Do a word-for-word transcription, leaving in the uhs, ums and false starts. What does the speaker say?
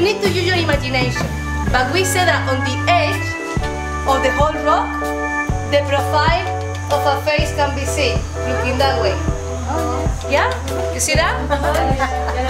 need to use your imagination. But we say that on the edge of the whole rock, the profile of a face can be seen, looking that way. Yeah? You see that?